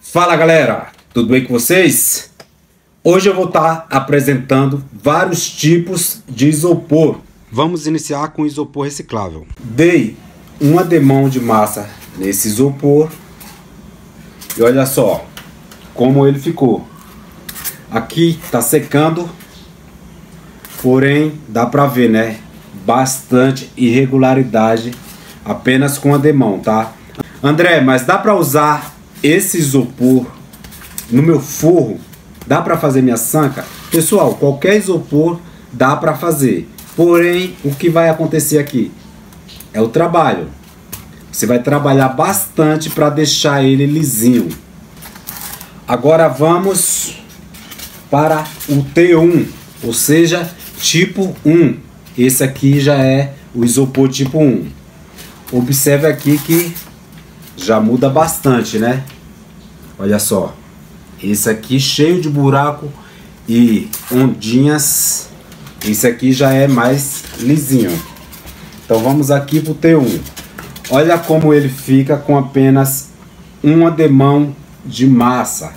Fala galera, tudo bem com vocês? Hoje eu vou estar apresentando vários tipos de isopor. Vamos iniciar com isopor reciclável. Dei uma demão de massa nesse isopor e olha só como ele ficou. Aqui tá secando, porém dá pra ver, né? Bastante irregularidade apenas com a demão, tá? André, mas dá pra usar esse isopor no meu forro? Dá pra fazer minha sanca? Pessoal, qualquer isopor dá pra fazer. Porém, o que vai acontecer aqui é o trabalho. Você vai trabalhar bastante para deixar ele lisinho. Agora vamos para o T1, ou seja, tipo 1. Esse aqui já é o isopor tipo 1. Observe aqui que já muda bastante, né? Olha só. Esse aqui cheio de buraco e ondinhas. Esse aqui já é mais lisinho. Então vamos aqui pro T1. Olha como ele fica com apenas uma demão de massa.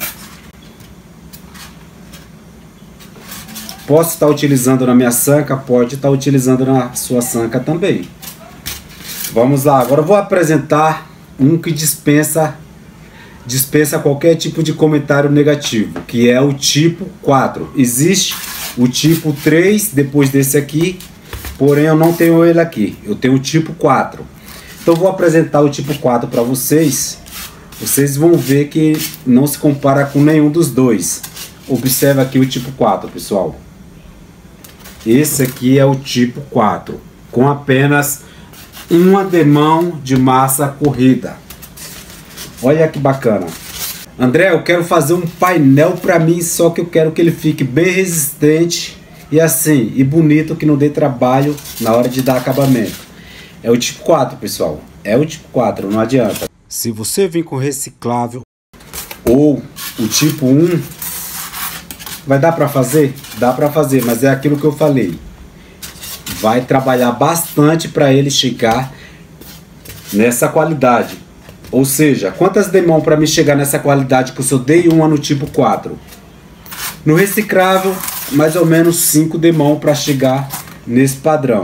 Posso estar utilizando na minha sanca, pode estar utilizando na sua sanca também. Vamos lá, agora eu vou apresentar um que dispensa qualquer tipo de comentário negativo, que é o tipo 4. Existe o tipo 3 depois desse aqui, porém eu não tenho ele aqui, eu tenho o tipo 4. Então eu vou apresentar o tipo 4 para vocês. Vocês vão ver que não se compara com nenhum dos dois. Observe aqui o tipo 4, pessoal. Esse aqui é o tipo 4, com apenas uma demão de massa corrida. Olha que bacana. André, eu quero fazer um painel para mim, só que eu quero que ele fique bem resistente e assim, e bonito, que não dê trabalho na hora de dar acabamento. É o tipo 4, pessoal. É o tipo 4, não adianta. Se você vir com reciclável ou o tipo 1, vai dar para fazer? Dá para fazer, mas é aquilo que eu falei. Vai trabalhar bastante para ele chegar nessa qualidade. Ou seja, quantas demão para me chegar nessa qualidade que eu só dei uma no tipo 4? No reciclável, mais ou menos 5 demão para chegar nesse padrão.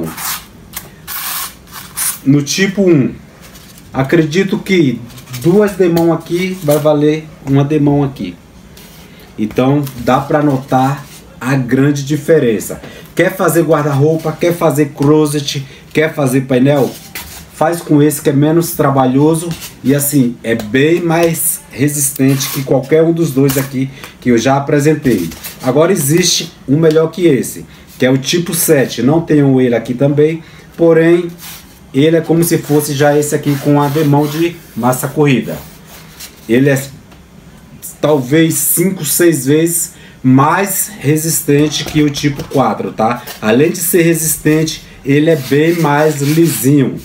No tipo 1, acredito que 2 demão aqui vai valer uma demão aqui. Então dá para notar a grande diferença. Quer fazer guarda-roupa, quer fazer closet, quer fazer painel? Faz com esse que é menos trabalhoso e assim, é bem mais resistente que qualquer um dos dois aqui que eu já apresentei. Agora existe um melhor que esse, que é o tipo 7. Não tenho ele aqui também, porém ele é como se fosse já esse aqui com a demão de massa corrida. Ele é talvez 5, 6 vezes mais resistente que o tipo 4, tá? Além de ser resistente, ele é bem mais lisinho.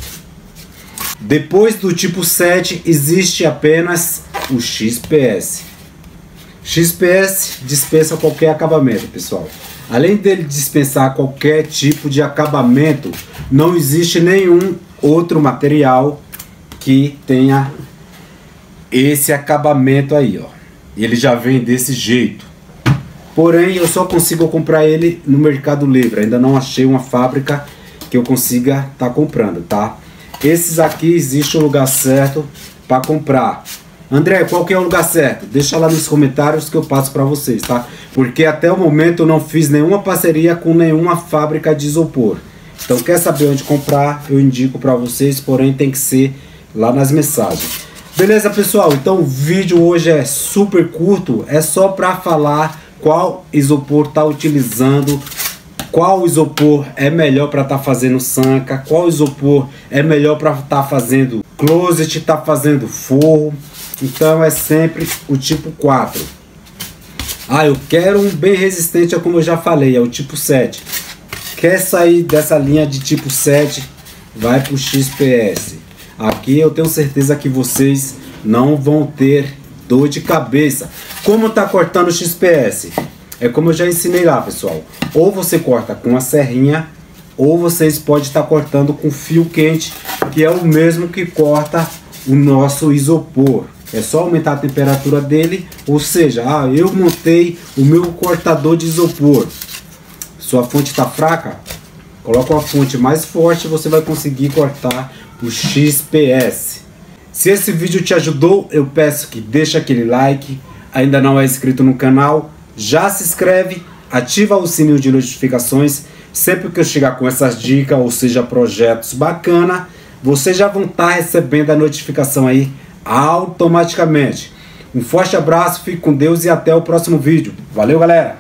Depois do tipo 7 existe apenas o XPS. XPS dispensa qualquer acabamento, pessoal. Além dele dispensar qualquer tipo de acabamento, não existe nenhum outro material que tenha esse acabamento aí, ó. Ele já vem desse jeito. Porém, eu só consigo comprar ele no Mercado Livre. Ainda não achei uma fábrica que eu consiga estar comprando, tá? Esses aqui existe o lugar certo para comprar. André, qual que é o lugar certo? Deixa lá nos comentários que eu passo para vocês, tá? Porque até o momento eu não fiz nenhuma parceria com nenhuma fábrica de isopor. Então, quer saber onde comprar? Eu indico para vocês, porém tem que ser lá nas mensagens. Beleza, pessoal? Então o vídeo hoje é super curto, é só para falar qual isopor tá utilizando, qual isopor é melhor para estar fazendo sanca, qual isopor é melhor para estar fazendo closet, tá fazendo forro. Então é sempre o tipo 4. Ah, eu quero um bem resistente, é como eu já falei, é o tipo 7. Quer sair dessa linha de tipo 7, vai pro XPS. Aqui eu tenho certeza que vocês não vão ter dor de cabeça. Como tá cortando o XPS? É como eu já ensinei lá, pessoal. Ou você corta com a serrinha, ou vocês podem estar cortando com fio quente, que é o mesmo que corta o nosso isopor. É só aumentar a temperatura dele, ou seja, eu montei o meu cortador de isopor. Sua fonte está fraca? Coloca uma fonte mais forte e você vai conseguir cortar o XPS. Se esse vídeo te ajudou, eu peço que deixe aquele like. Ainda não é inscrito no canal, já se inscreve, ativa o sininho de notificações. Sempre que eu chegar com essas dicas, ou seja, projetos bacana, vocês já vão estar recebendo a notificação aí automaticamente. Um forte abraço, fique com Deus e até o próximo vídeo. Valeu, galera!